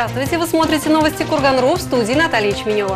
Здравствуйте, вы смотрите новости Курган.ру, в студии Наталья Чменева.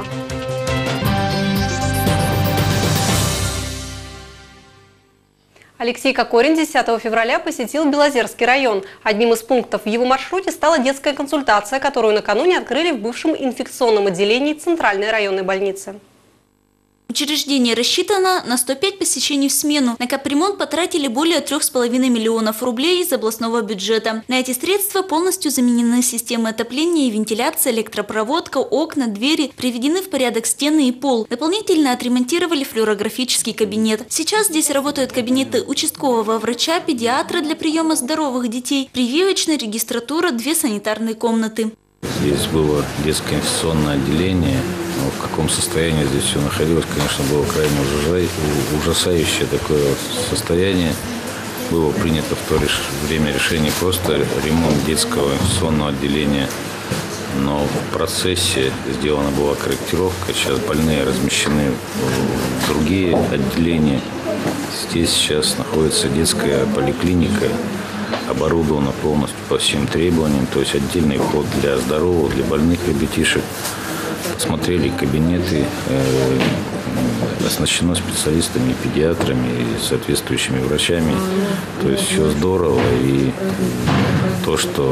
Алексей Кокорин 10 февраля посетил Белозерский район. Одним из пунктов в его маршруте стала детская консультация, которую накануне открыли в бывшем инфекционном отделении Центральной районной больницы. Учреждение рассчитано на 105 посещений в смену. На капремонт потратили более 3,5 миллионов рублей из областного бюджета. На эти средства полностью заменены системы отопления и вентиляции, электропроводка, окна, двери, приведены в порядок стены и пол. Дополнительно отремонтировали флюорографический кабинет. Сейчас здесь работают кабинеты участкового врача, педиатра для приема здоровых детей, прививочная регистратура, 2 санитарные комнаты. Здесь было детское инфекционное отделение. Но в каком состоянии здесь все находилось, конечно, было крайне ужасающее такое состояние. Было принято в то время решение просто ремонт детского инфекционного отделения. Но в процессе сделана была корректировка. Сейчас больные размещены в другие отделения. Здесь сейчас находится детская поликлиника, оборудована полностью по всем требованиям. То есть отдельный вход для здоровых, для больных ребятишек. Смотрели кабинеты, оснащено специалистами, педиатрами и соответствующими врачами. То есть все здорово. И то, что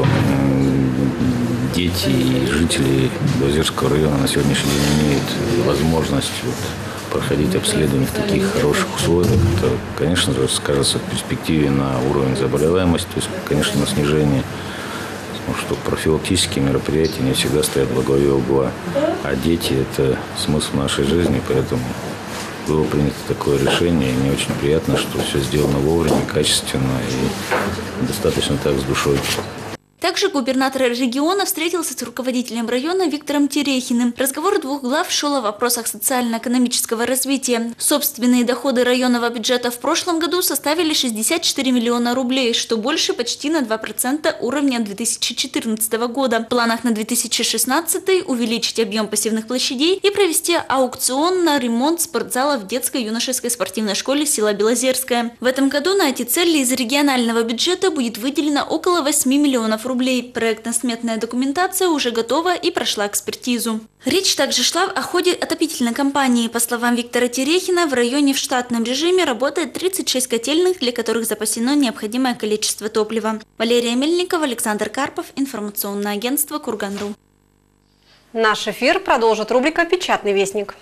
дети и жители Белозерского района на сегодняшний день имеют возможность проходить обследование в таких хороших условиях, это, конечно же, скажется в перспективе на уровень заболеваемости, то есть, конечно, на снижение. Потому что профилактические мероприятия не всегда стоят во главе угла. А дети – это смысл нашей жизни, поэтому было принято такое решение. И мне очень приятно, что все сделано вовремя, качественно и достаточно так с душой. Также губернатор региона встретился с руководителем района Виктором Терехиным. Разговор двух глав шел о вопросах социально-экономического развития. Собственные доходы районного бюджета в прошлом году составили 64 миллиона рублей, что больше почти на 2% уровня 2014 года. В планах на 2016 увеличить объем пассивных площадей и провести аукцион на ремонт спортзала в детско-юношеской спортивной школе села Белозерская. В этом году на эти цели из регионального бюджета будет выделено около 8 миллионов рублей. Проектно-сметная документация уже готова и прошла экспертизу. Речь также шла о ходе отопительной кампании. По словам Виктора Терехина, в районе в штатном режиме работает 36 котельных, для которых запасено необходимое количество топлива. Валерия Мельникова, Александр Карпов, информационное агентство Курган.ру. Наш эфир продолжит рубрика «Печатный вестник».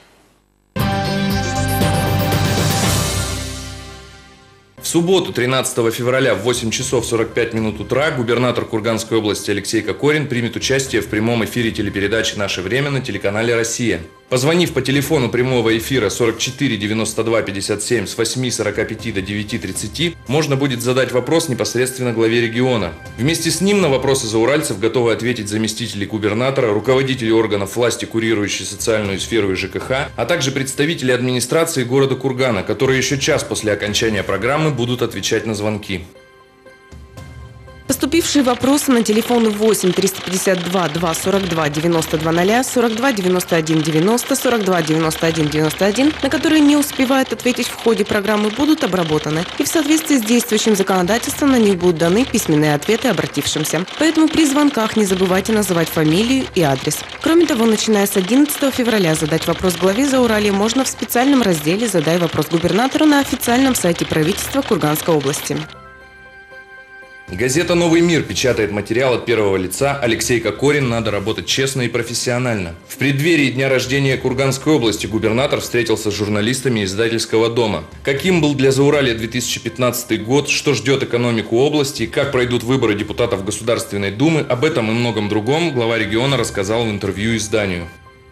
В субботу, 13 февраля в 8 часов 45 минут утра губернатор Курганской области Алексей Кокорин примет участие в прямом эфире телепередачи «Наше время» на телеканале «Россия». Позвонив по телефону прямого эфира 44 92 57 с 8:45 до 9:30, можно будет задать вопрос непосредственно главе региона. Вместе с ним на вопросы зауральцев готовы ответить заместители губернатора, руководители органов власти, курирующие социальную сферу и ЖКХ, а также представители администрации города Кургана, которые еще час после окончания программы будут отвечать на звонки. Поступившие вопросы на телефоны 8 352 242 9200, 42 91 90, 42 91 91, на которые не успевают ответить в ходе программы, будут обработаны. И в соответствии с действующим законодательством на них будут даны письменные ответы обратившимся. Поэтому при звонках не забывайте называть фамилию и адрес. Кроме того, начиная с 11 февраля задать вопрос главе Зауралья можно в специальном разделе «Задай вопрос губернатору» на официальном сайте правительства Курганской области. Газета «Новый мир» печатает материал от первого лица «Алексей Кокорин. Надо работать честно и профессионально». В преддверии дня рождения Курганской области губернатор встретился с журналистами издательского дома. Каким был для Зауралья 2015 год, что ждет экономику области, как пройдут выборы депутатов Государственной Думы, об этом и многом другом глава региона рассказал в интервью изданию.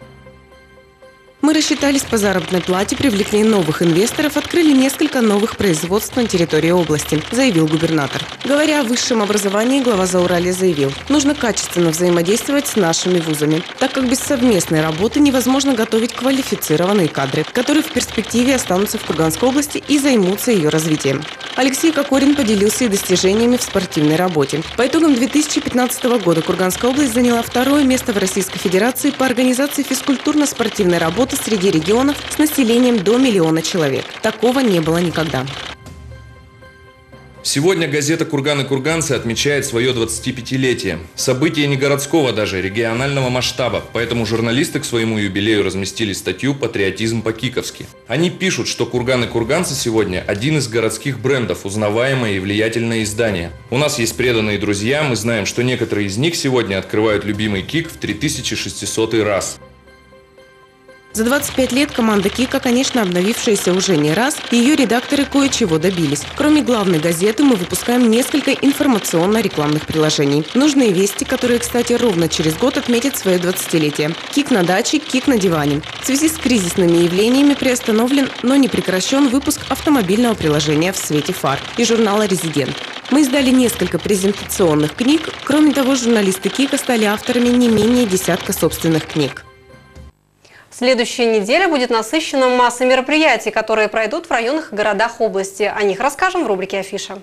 Мы рассчитались по заработной плате, привлекли новых инвесторов, открыли несколько новых производств на территории области, заявил губернатор. Говоря о высшем образовании, глава Зауралья заявил, нужно качественно взаимодействовать с нашими вузами, так как без совместной работы невозможно готовить квалифицированные кадры, которые в перспективе останутся в Курганской области и займутся ее развитием. Алексей Кокорин поделился и достижениями в спортивной работе. По итогам 2015 года Курганская область заняла 2-е место в Российской Федерации по организации физкультурно-спортивной работы среди регионов с населением до 1 миллиона человек. Такого не было никогда. Сегодня газета «Курган и курганцы» отмечает свое 25-летие. Событие не городского даже, регионального масштаба, поэтому журналисты к своему юбилею разместили статью «Патриотизм по-киковски». Они пишут, что «Курган и курганцы» сегодня один из городских брендов, узнаваемое и влиятельное издание. У нас есть преданные друзья, мы знаем, что некоторые из них сегодня открывают любимый КИК в 3600 раз. За 25 лет команда КИКа, конечно, обновившаяся уже не раз, и ее редакторы кое-чего добились. Кроме главной газеты, мы выпускаем несколько информационно-рекламных приложений. Нужные вести, которые, кстати, ровно через год отметят свое 20-летие. КИК на даче, КИК на диване. В связи с кризисными явлениями приостановлен, но не прекращен выпуск автомобильного приложения «В свете фар» и журнала «Резидент». Мы издали несколько презентационных книг. Кроме того, журналисты КИКа стали авторами не менее десятка собственных книг. Следующая неделя будет насыщена массой мероприятий, которые пройдут в районах и городах области. О них расскажем в рубрике «Афиша».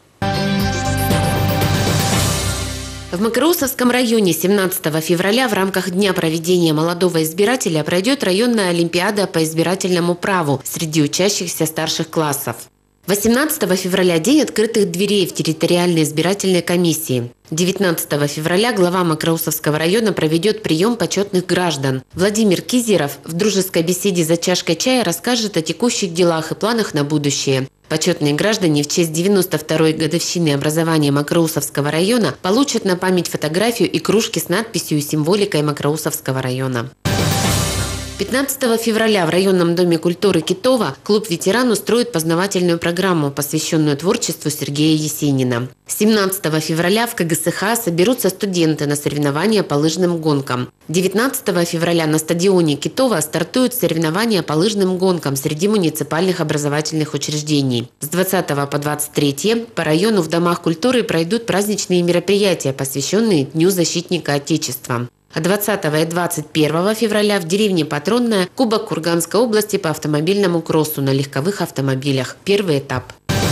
В Макроусовском районе 17 февраля в рамках Дня проведения молодого избирателя пройдет районная олимпиада по избирательному праву среди учащихся старших классов. 18 февраля – День открытых дверей в территориальной избирательной комиссии. 19 февраля глава Макроусовского района проведет прием почетных граждан. Владимир Кизеров в дружеской беседе за чашкой чая расскажет о текущих делах и планах на будущее. Почетные граждане в честь 92-й годовщины образования Макроусовского района получат на память фотографию и кружки с надписью и символикой Макроусовского района. 15 февраля в районном доме культуры Китова клуб «Ветеран» устроит познавательную программу, посвященную творчеству Сергея Есенина. 17 февраля в КГСХ соберутся студенты на соревнования по лыжным гонкам. 19 февраля на стадионе Китова стартуют соревнования по лыжным гонкам среди муниципальных образовательных учреждений. С 20 по 23 по району в домах культуры пройдут праздничные мероприятия, посвященные Дню защитника Отечества. А 20 и 21 февраля в деревне Патронная Кубок Курганской области по автомобильному кроссу на легковых автомобилях. Первый этап.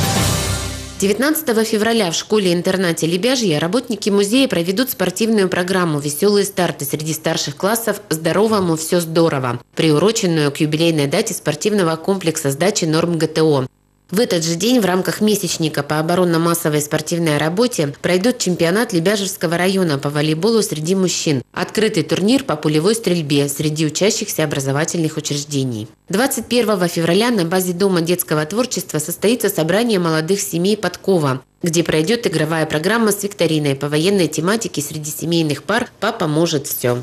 19 февраля в школе-интернате «Лебяжья» работники музея проведут спортивную программу «Веселые старты» среди старших классов «Здоровому все здорово», приуроченную к юбилейной дате спортивного комплекса сдачи норм ГТО. В этот же день в рамках месячника по оборонно-массовой спортивной работе пройдет чемпионат Лебяжьего района по волейболу среди мужчин, открытый турнир по пулевой стрельбе среди учащихся образовательных учреждений. 21 февраля на базе Дома детского творчества состоится собрание молодых семей Подкова, где пройдет игровая программа с викториной по военной тематике среди семейных пар «Папа может все».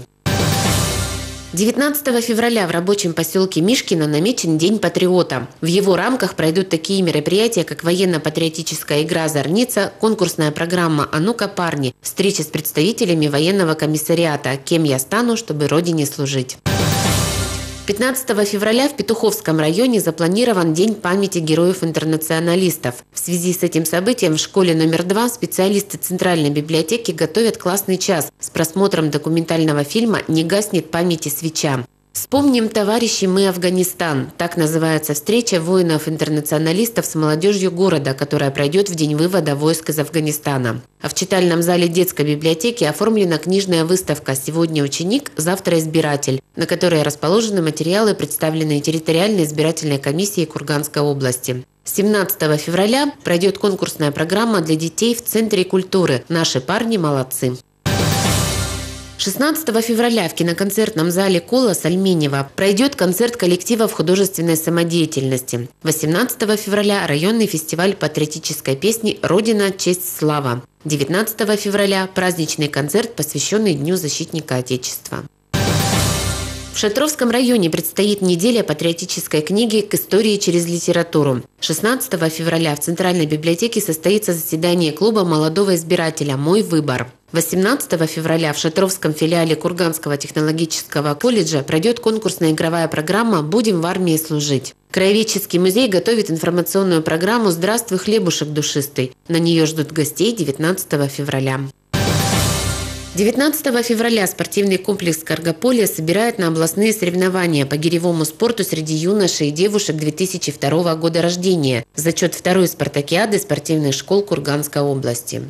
19 февраля в рабочем поселке Мишкино намечен День патриота. В его рамках пройдут такие мероприятия, как военно-патриотическая игра «Зорница», конкурсная программа «А ну-ка, парни», встреча с представителями военного комиссариата «Кем я стану, чтобы Родине служить». 15 февраля в Петуховском районе запланирован День памяти героев-интернационалистов. В связи с этим событием в школе номер 2 специалисты Центральной библиотеки готовят классный час с просмотром документального фильма «Не гаснет памяти свеча». «Вспомним, товарищи, мы Афганистан» – так называется встреча воинов-интернационалистов с молодежью города, которая пройдет в день вывода войск из Афганистана. А в читальном зале детской библиотеки оформлена книжная выставка «Сегодня ученик, завтра избиратель», на которой расположены материалы, представленные территориальной избирательной комиссией Курганской области. 17 февраля пройдет конкурсная программа для детей в Центре культуры «Наши парни молодцы». 16 февраля в киноконцертном зале «Колос» Альменева пройдет концерт коллективов художественной самодеятельности. 18 февраля районный фестиваль патриотической песни «Родина, честь, слава». 19 февраля праздничный концерт, посвященный Дню защитника Отечества. В Шатровском районе предстоит неделя патриотической книги «К истории через литературу». 16 февраля в Центральной библиотеке состоится заседание клуба молодого избирателя «Мой выбор». 18 февраля в Шатровском филиале Курганского технологического колледжа пройдет конкурсная игровая программа «Будем в армии служить». Краеведческий музей готовит информационную программу «Здравствуй, хлебушек душистый». На нее ждут гостей 19 февраля. 19 февраля спортивный комплекс «Каргополе» собирает на областные соревнования по гиревому спорту среди юношей и девушек 2002 года рождения в зачет второй спартакиады спортивных школ Курганской области.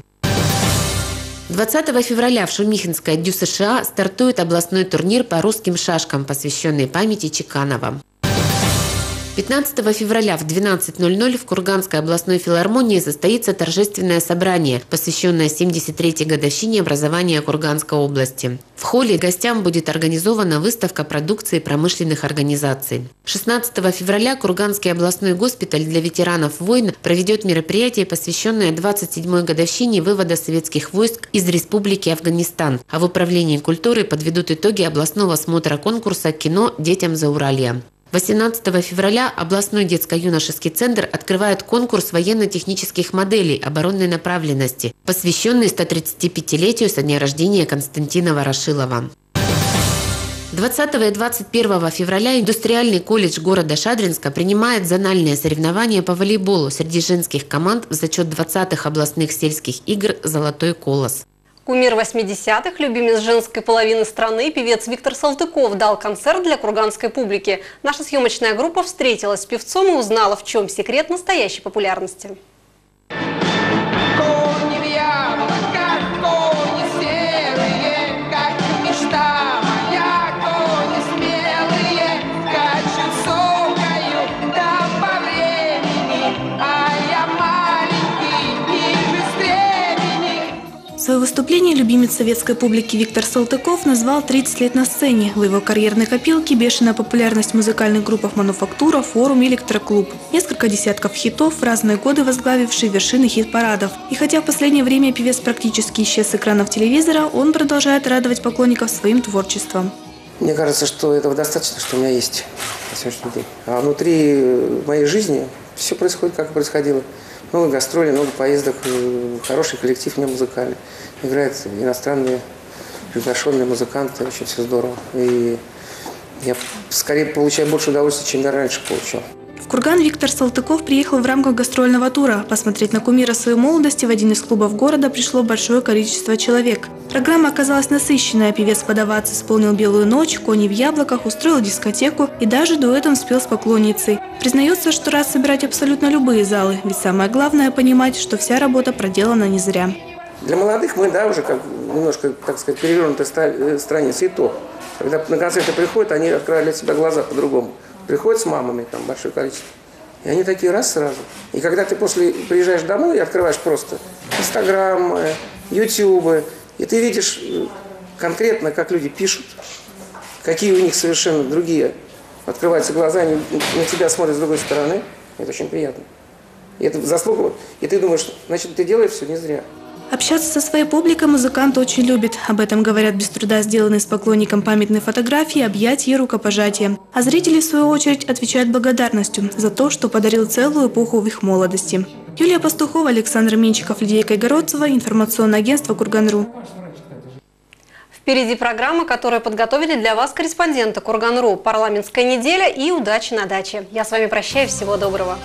20 февраля в Шумихинской ДЮ США стартует областной турнир по русским шашкам, посвященный памяти Чеканова. 15 февраля в 12:00 в Курганской областной филармонии состоится торжественное собрание, посвященное 73-й годовщине образования Курганской области. В холле гостям будет организована выставка продукции промышленных организаций. 16 февраля Курганский областной госпиталь для ветеранов войн проведет мероприятие, посвященное 27-й годовщине вывода советских войск из Республики Афганистан. А в Управлении культуры подведут итоги областного смотра конкурса «Кино детям Зауралья». 18 февраля областной детско-юношеский центр открывает конкурс военно-технических моделей оборонной направленности, посвященный 135-летию со дня рождения Константина Ворошилова. 20 и 21 февраля индустриальный колледж города Шадринска принимает зональные соревнования по волейболу среди женских команд в зачет 20-х областных сельских игр «Золотой колос». Кумир 80-х, любимец женской половины страны, певец Виктор Салтыков дал концерт для курганской публики. Наша съемочная группа встретилась с певцом и узнала, в чем секрет настоящей популярности. Свое выступление любимец советской публики Виктор Салтыков назвал «30 лет на сцене». В его карьерной копилке бешеная популярность в музыкальных группах «Мануфактура», «Форум» и «Электроклуб». Несколько десятков хитов, в разные годы возглавившие вершины хит-парадов. И хотя в последнее время певец практически исчез с экранов телевизора, он продолжает радовать поклонников своим творчеством. Мне кажется, что этого достаточно, что у меня есть на сегодняшний день. А внутри моей жизни все происходит, как и происходило. Много гастролей, много поездок, хороший коллектив у меня музыкальный. Играют иностранные приглашенные музыканты, очень все здорово. И я скорее получаю больше удовольствия, чем я раньше получал. В Курган Виктор Салтыков приехал в рамках гастрольного тура. Посмотреть на кумира своей молодости в один из клубов города пришло большое количество человек. Программа оказалась насыщенная. Певец-подавац исполнил «Белую ночь», «Кони в яблоках», устроил дискотеку и даже дуэтом спел с поклонницей. Признается, что рад собирать абсолютно любые залы, ведь самое главное – понимать, что вся работа проделана не зря. Для молодых мы, уже как немножко, так сказать, перевернутая страница. И то, когда на концерты приходят, они открывают для себя глаза по-другому. Приходят с мамами, там большое количество, и они такие раз сразу. И когда ты приезжаешь домой и открываешь просто Инстаграм, Ютубы, и ты видишь конкретно, как люди пишут, какие у них совершенно другие. Открываются глаза, они на тебя смотрят с другой стороны. Это очень приятно. И это заслуга. И ты думаешь, значит, ты делаешь все не зря. Общаться со своей публикой музыкант очень любит. Об этом говорят без труда сделанные с поклонником памятные фотографии, объятия и рукопожатия. А зрители, в свою очередь, отвечают благодарностью за то, что подарил целую эпоху в их молодости. Юлия Пастухова, Александр Менчиков, Лидия Кайгородцева, информационное агентство «Курган.ру». Впереди программа, которую подготовили для вас корреспонденты «Курган.ру». Парламентская неделя и удачи на даче. Я с вами прощаюсь. Всего доброго.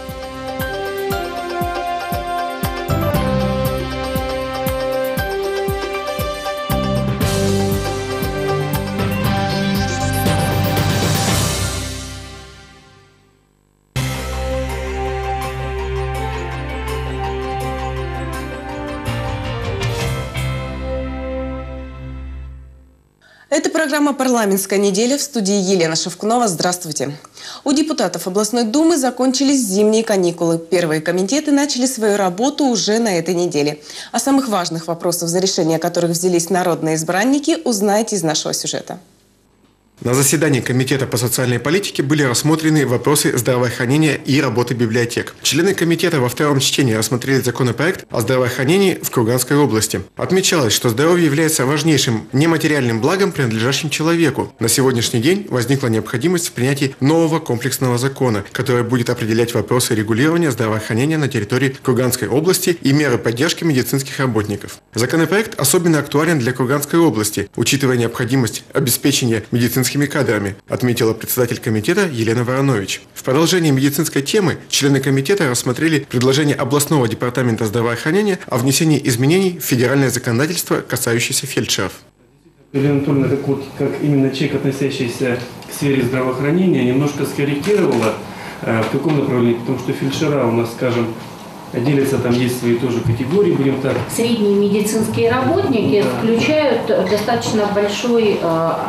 Это программа «Парламентская неделя», в студии Елена Шевкунова. Здравствуйте. У депутатов областной думы закончились зимние каникулы. Первые комитеты начали свою работу уже на этой неделе. О самых важных вопросах, за решение которых взялись народные избранники, узнаете из нашего сюжета. На заседании Комитета по социальной политике были рассмотрены вопросы здравоохранения и работы библиотек. Члены комитета во втором чтении рассмотрели законопроект о здравоохранении в Курганской области. Отмечалось, что здоровье является важнейшим нематериальным благом, принадлежащим человеку. На сегодняшний день возникла необходимость в принятии нового комплексного закона, который будет определять вопросы регулирования здравоохранения на территории Курганской области и меры поддержки медицинских работников. Законопроект особенно актуален для Курганской области, учитывая необходимость обеспечения медицинскими кадрами, отметила председатель комитета Елена Воронович. В продолжении медицинской темы члены комитета рассмотрели предложение областного департамента здравоохранения о внесении изменений в федеральное законодательство, касающееся фельдшеров. Елена Анатольевна, как именно человек, относящийся к сфере здравоохранения, немножко скорректировала в каком направлении, потому что фельдшера у нас, скажем, делятся, там есть свои тоже категории, будем так. Средние медицинские работники включают достаточно большой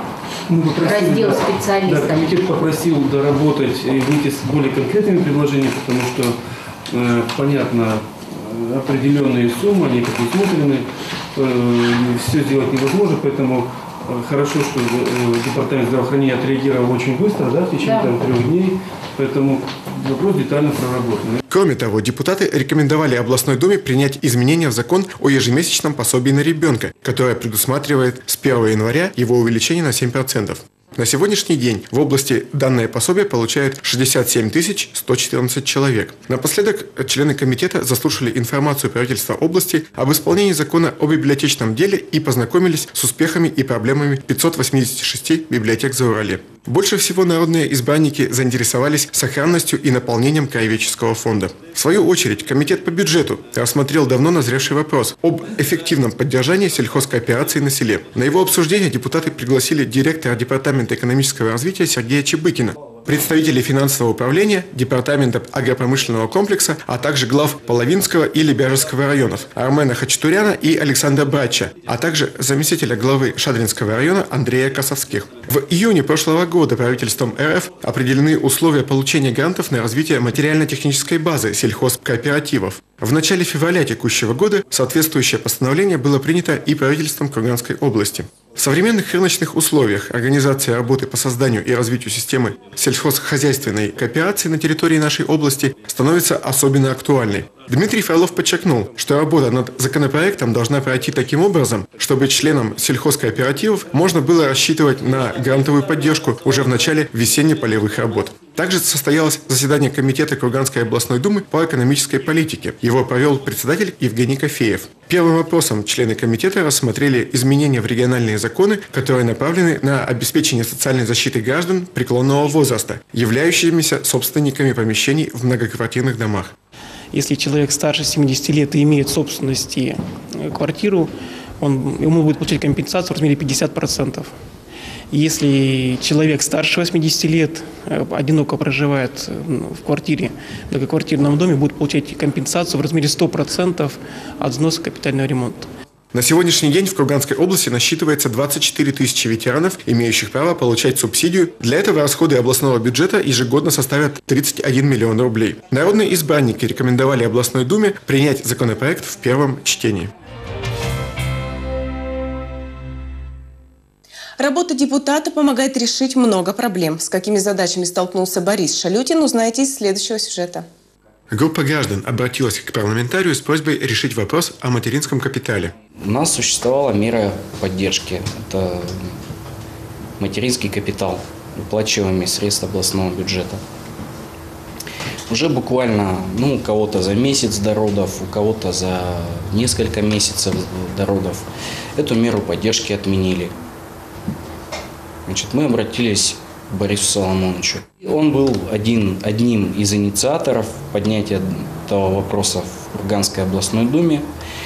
раздел специалистов. Да, комитет попросил доработать и выйти с более конкретными предложениями, потому что, понятно, определенные суммы, они предусмотрены, все сделать невозможно, поэтому хорошо, что департамент здравоохранения отреагировал очень быстро, в течение 3 дней, поэтому вопрос детально проработан. Кроме того, депутаты рекомендовали областной думе принять изменения в закон о ежемесячном пособии на ребенка, которое предусматривает с 1 января его увеличение на 7%. На сегодняшний день в области данное пособие получают 67 114 человек. Напоследок, члены комитета заслушали информацию правительства области об исполнении закона о библиотечном деле и познакомились с успехами и проблемами 586 библиотек Зауралья. Больше всего народные избранники заинтересовались сохранностью и наполнением краеведческого фонда. В свою очередь, комитет по бюджету рассмотрел давно назревший вопрос об эффективном поддержании сельхозкооперации на селе. На его обсуждение депутаты пригласили директора Департамента экономического развития Сергея Чебыкина, представителей финансового управления, департамента агропромышленного комплекса, а также глав Половинского и Лебяжского районов Армена Хачатуряна и Александра Брача, а также заместителя главы Шадринского района Андрея Косовских. В июне прошлого года правительством РФ определены условия получения грантов на развитие материально-технической базы сельхозкооперативов. В начале февраля текущего года соответствующее постановление было принято и правительством Курганской области. В современных рыночных условиях организация работы по созданию и развитию системы сельхозхозяйственной кооперации на территории нашей области становится особенно актуальной. Дмитрий Фролов подчеркнул, что работа над законопроектом должна пройти таким образом, чтобы членам сельхозкооперативов можно было рассчитывать на грантовую поддержку уже в начале весенне-полевых работ. Также состоялось заседание Комитета Курганской областной думы по экономической политике. Его провел председатель Евгений Кофеев. Первым вопросом члены комитета рассмотрели изменения в региональные законы, которые направлены на обеспечение социальной защиты граждан преклонного возраста, являющимися собственниками помещений в многоквартирных домах. Если человек старше 70 лет и имеет в собственности квартиру, ему будет получать компенсацию в размере 50%. Если человек старше 80 лет одиноко проживает в квартире, в многоквартирном доме, будет получать компенсацию в размере 100% от взноса капитального ремонта. На сегодняшний день в Курганской области насчитывается 24 тысячи ветеранов, имеющих право получать субсидию. Для этого расходы областного бюджета ежегодно составят 31 миллион рублей. Народные избранники рекомендовали областной думе принять законопроект в первом чтении. Работа депутата помогает решить много проблем. С какими задачами столкнулся Борис Шалютин, узнаете из следующего сюжета. Группа граждан обратилась к парламентарию с просьбой решить вопрос о материнском капитале. У нас существовала мера поддержки. Это материнский капитал, уплачиваемый средств областного бюджета. Уже буквально, у кого-то за месяц до родов, у кого-то за несколько месяцев до родов эту меру поддержки отменили. Мы обратились к Борису Соломоновичу. Он был одним из инициаторов поднятия этого вопроса в Курганской областной думе.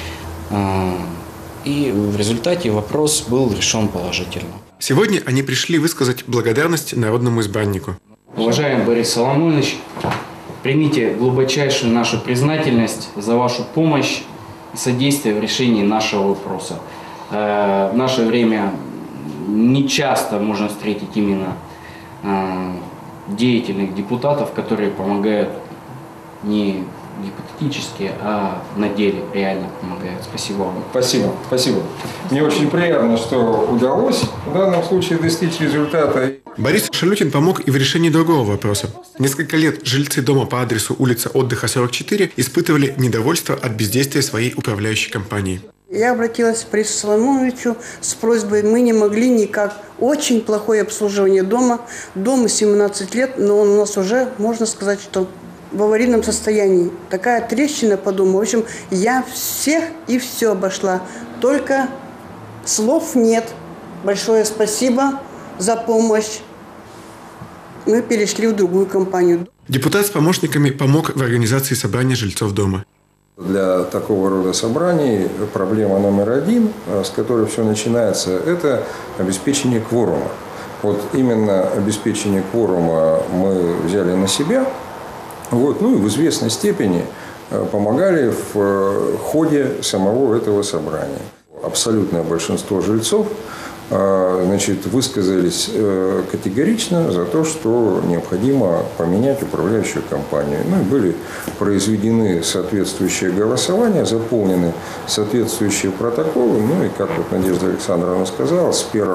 И в результате вопрос был решен положительно. Сегодня они пришли высказать благодарность народному избраннику. Уважаемый Борис Соломонович, примите глубочайшую нашу признательность за вашу помощь и содействие в решении нашего вопроса. В наше время не часто можно встретить именно деятельных депутатов, которые помогают не гипотетически, а на деле реально помогают. Спасибо вам. Спасибо. Мне очень приятно, что удалось в данном случае достичь результата. Борис Шалютин помог и в решении другого вопроса. Несколько лет жильцы дома по адресу улица Отдыха, 44 испытывали недовольство от бездействия своей управляющей компании. Я обратилась к Борису Соломоновичу с просьбой, мы не могли никак. Очень плохое обслуживание дома. Дому 17 лет, но он у нас уже, можно сказать, что в аварийном состоянии. Такая трещина по дому. В общем, я всех и все обошла. Только слов нет. Большое спасибо за помощь. Мы перешли в другую компанию. Депутат с помощниками помог в организации собрания жильцов дома. Для такого рода собраний проблема номер один, с которой все начинается, это обеспечение кворума. Вот именно обеспечение кворума мы взяли на себя. И в известной степени помогали в ходе самого этого собрания. Абсолютное большинство жильцов высказались категорично за то, что необходимо поменять управляющую компанию. Ну и были произведены соответствующие голосования, заполнены соответствующие протоколы. Ну и, как вот Надежда Александровна сказала, с 1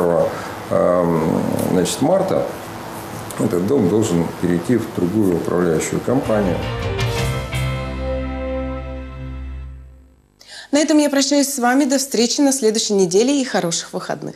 марта этот дом должен перейти в другую управляющую компанию. На этом я прощаюсь с вами. До встречи на следующей неделе и хороших выходных.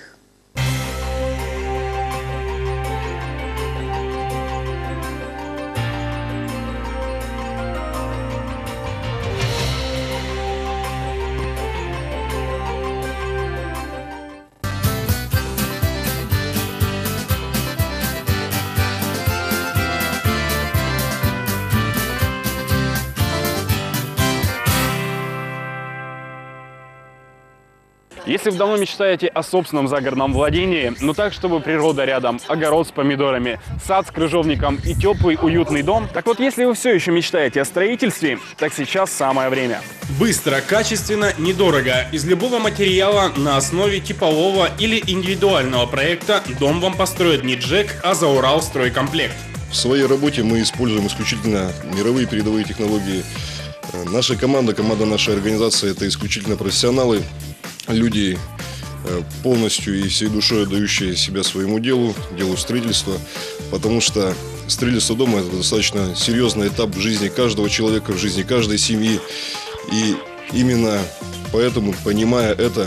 Если вы давно мечтаете о собственном загородном владении, но так, чтобы природа рядом, огород с помидорами, сад с крыжовником и теплый уютный дом, так вот, если вы все еще мечтаете о строительстве, так сейчас самое время. Быстро, качественно, недорого. Из любого материала на основе типового или индивидуального проекта дом вам построит не ЖЭК, а Зауралстройкомплект. В своей работе мы используем исключительно мировые передовые технологии. Наша команда нашей организации – это исключительно профессионалы. Люди, полностью и всей душой отдающие себя своему делу строительства, потому что строительство дома – это достаточно серьезный этап в жизни каждого человека, в жизни каждой семьи. И именно поэтому, понимая это,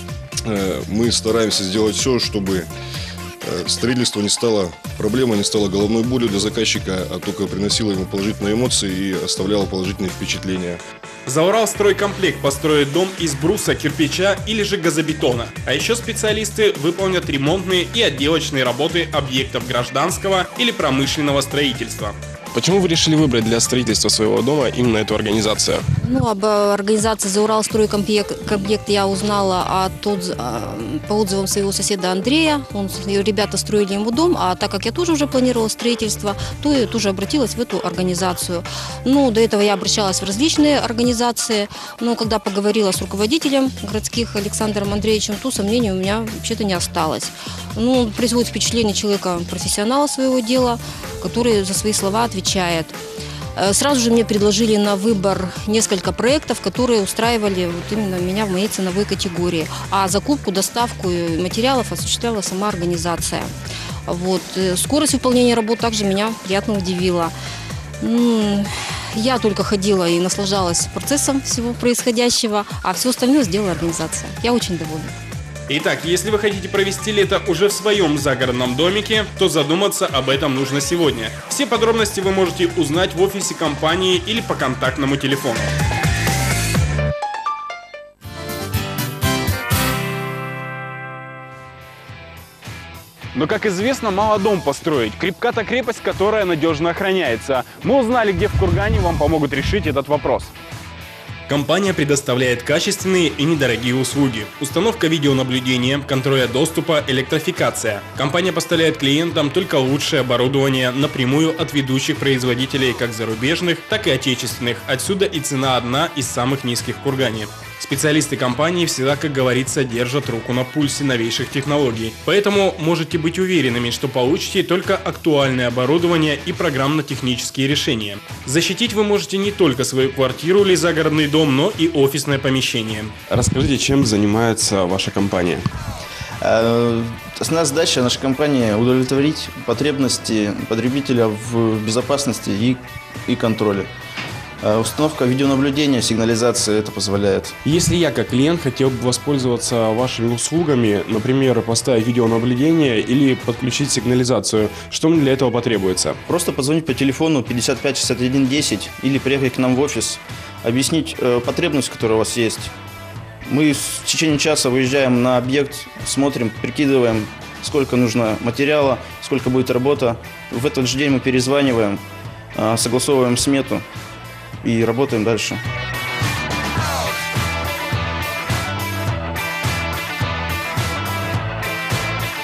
мы стараемся сделать все, чтобы строительство не стало проблемой, не стало головной болью для заказчика, а только приносило ему положительные эмоции и оставляло положительные впечатления. Зауралстройкомплект построит дом из бруса, кирпича или же газобетона. А еще специалисты выполнят ремонтные и отделочные работы объектов гражданского или промышленного строительства. Почему вы решили выбрать для строительства своего дома именно эту организацию? Об организации «Зауралстройкомплект» я узнала по отзывам своего соседа Андрея. Ребята строили ему дом, а так как я тоже уже планировала строительство, то я тоже обратилась в эту организацию. До этого я обращалась в различные организации, но когда поговорила с руководителем городских Александром Андреевичем, то сомнений у меня вообще-то не осталось. Производит впечатление человека, профессионала своего дела, который за свои слова отвечает. Сразу же мне предложили на выбор несколько проектов, которые устраивали именно меня в моей ценовой категории. А закупку, доставку материалов осуществляла сама организация. Скорость выполнения работ также меня приятно удивила. Я только ходила и наслаждалась процессом всего происходящего, а все остальное сделала организация. Я очень довольна. Итак, если вы хотите провести лето уже в своем загородном домике, то задуматься об этом нужно сегодня. Все подробности вы можете узнать в офисе компании или по контактному телефону. Но, как известно, мало дом построить. Крепка та крепость, которая надежно охраняется. Мы узнали, где в Кургане вам помогут решить этот вопрос. Компания предоставляет качественные и недорогие услуги. Установка видеонаблюдения, контроля доступа, электрификация. Компания поставляет клиентам только лучшее оборудование напрямую от ведущих производителей как зарубежных, так и отечественных. Отсюда и цена одна из самых низких в Кургане. Специалисты компании всегда, как говорится, держат руку на пульсе новейших технологий. Поэтому можете быть уверенными, что получите только актуальное оборудование и программно-технические решения. Защитить вы можете не только свою квартиру или загородный дом, но и офисное помещение. Расскажите, чем занимается ваша компания? Основная задача нашей компании – удовлетворить потребности потребителя в безопасности и контроле. Установка видеонаблюдения, сигнализация это позволяет. Если я как клиент хотел бы воспользоваться вашими услугами, например, поставить видеонаблюдение или подключить сигнализацию, что мне для этого потребуется? Просто позвонить по телефону 55 61 10 или приехать к нам в офис, объяснить потребность, которая у вас есть. Мы в течение часа выезжаем на объект, смотрим, прикидываем, сколько нужно материала, сколько будет работа. В этот же день мы перезваниваем, согласовываем смету и работаем дальше.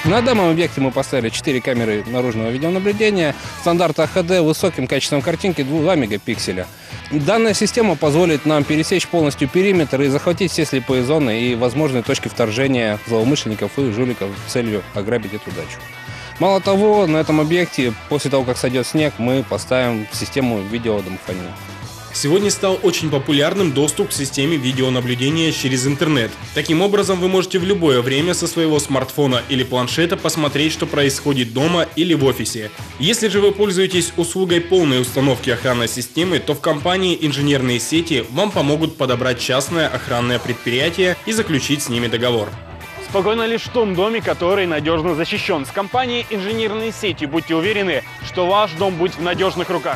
На данном объекте мы поставили 4 камеры наружного видеонаблюдения стандарта HD высоким качеством картинки 2 мегапикселя. Данная система позволит нам пересечь полностью периметр и захватить все слепые зоны и возможные точки вторжения злоумышленников и жуликов с целью ограбить эту дачу. Мало того, на этом объекте, после того, как сойдет снег, мы поставим систему видеодомофонии. Сегодня стал очень популярным доступ к системе видеонаблюдения через интернет. Таким образом, вы можете в любое время со своего смартфона или планшета посмотреть, что происходит дома или в офисе. Если же вы пользуетесь услугой полной установки охранной системы, то в компании «Инженерные сети» вам помогут подобрать частное охранное предприятие и заключить с ними договор. Спокойно лишь в том доме, который надежно защищен. С компанией «Инженерные сети» будьте уверены, что ваш дом будет в надежных руках.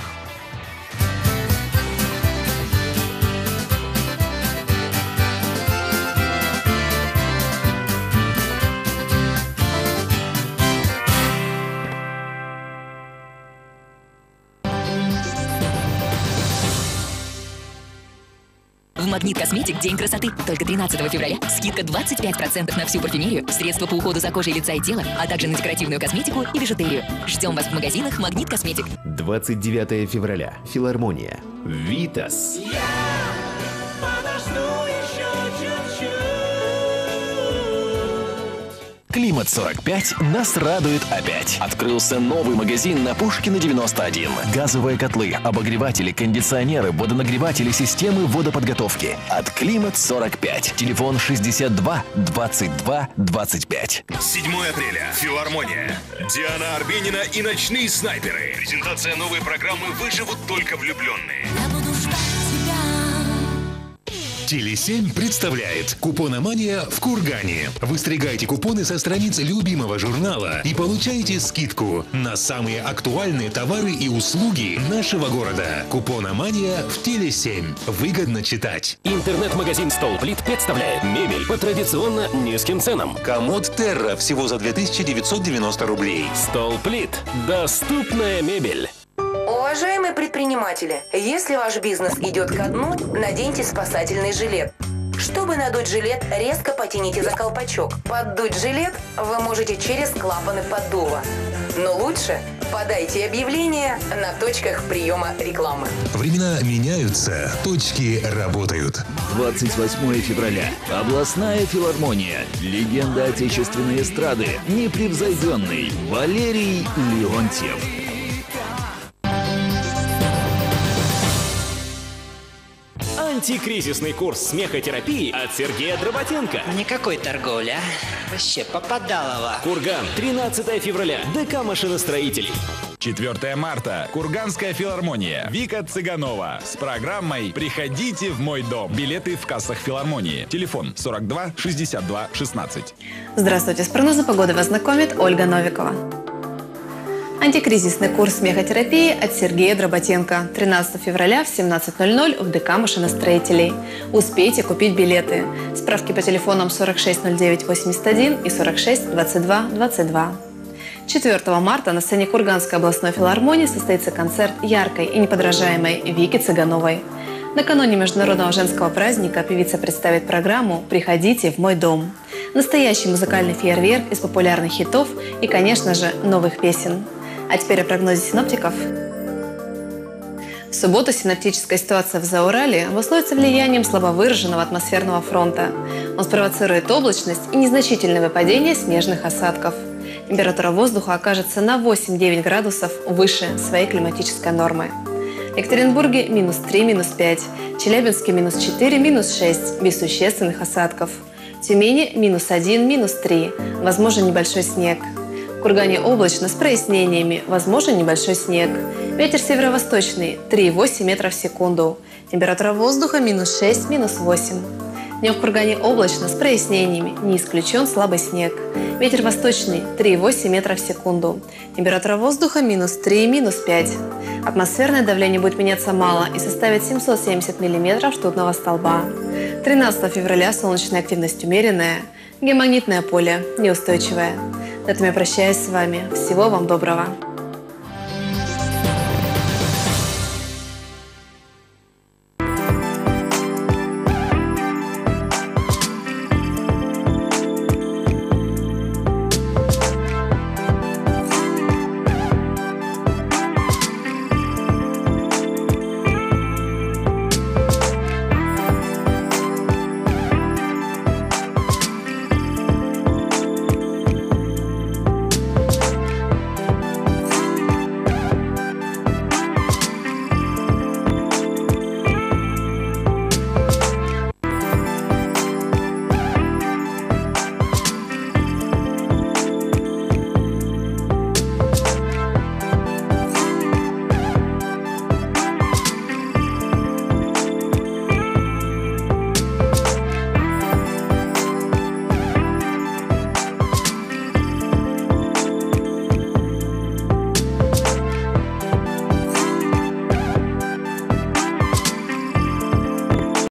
В Магнит Косметик день красоты. Только 13 февраля скидка 25% на всю парфюмерию, средства по уходу за кожей лица и тела, а также на декоративную косметику и бижутерию. Ждем вас в магазинах Магнит Косметик. 29 февраля. Филармония. Витас. Климат-45 нас радует опять. Открылся новый магазин на Пушкина 91. Газовые котлы, обогреватели, кондиционеры, водонагреватели, системы водоподготовки. От Климат-45. Телефон 62 22 25. 7 апреля. Филармония. Диана Арбенина и ночные снайперы. Презентация новой программы «Выживут только влюбленные». Теле7 представляет «Купономания в Кургане». Вы стригайте купоны со страниц любимого журнала и получаете скидку на самые актуальные товары и услуги нашего города. «Купономания» в Теле7. Выгодно читать. Интернет-магазин «Столплит» представляет мебель по традиционно низким ценам. Комод Терра всего за 2990 рублей. «Столплит» – доступная мебель. Уважаемые предприниматели, если ваш бизнес идет ко дну, наденьте спасательный жилет. Чтобы надуть жилет, резко потяните за колпачок. Поддуть жилет вы можете через клапаны поддува. Но лучше подайте объявление на точках приема рекламы. Времена меняются, точки работают. 28 февраля. Областная филармония. Легенда отечественной эстрады. Непревзойденный Валерий Леонтьев. Антикризисный курс смехотерапии от Сергея Дроботенко. Никакой торговли, а? Вообще попадалово. Курган, 13 февраля. ДК машиностроителей. 4 марта. Курганская филармония. Вика Цыганова. С программой «Приходите в мой дом». Билеты в кассах филармонии. Телефон 42 62 16. Здравствуйте. С прогнозом погоды вас знакомит Ольга Новикова. Антикризисный курс смехотерапии от Сергея Дроботенко. 13 февраля в 17:00 в ДК машиностроителей. Успейте купить билеты. Справки по телефонам 460981 и 462222. 4 марта на сцене Курганской областной филармонии состоится концерт яркой и неподражаемой Вики Цыгановой. Накануне Международного женского праздника певица представит программу «Приходите в мой дом». Настоящий музыкальный фейерверк из популярных хитов и, конечно же, новых песен. А теперь о прогнозе синоптиков. В субботу синоптическая ситуация в Заурале обусловится влиянием слабовыраженного атмосферного фронта. Он спровоцирует облачность и незначительное выпадение снежных осадков. Температура воздуха окажется на 8-9 градусов выше своей климатической нормы. В Екатеринбурге -3, -5, Челябинске -4, -6, без существенных осадков. В Тюмени -1, -3, возможен небольшой снег. В Кургане облачно с прояснениями, возможен небольшой снег. Ветер северо-восточный 3,8 метров в секунду. Температура воздуха -6, -8. Днем в Кургане облачно с прояснениями, не исключен слабый снег. Ветер восточный 3,8 метров в секунду. Температура воздуха -3, -5. Атмосферное давление будет меняться мало и составит 770 миллиметров ртутного столба. 13 февраля солнечная активность умеренная, геомагнитное поле неустойчивое. На этом я прощаюсь с вами. Всего вам доброго.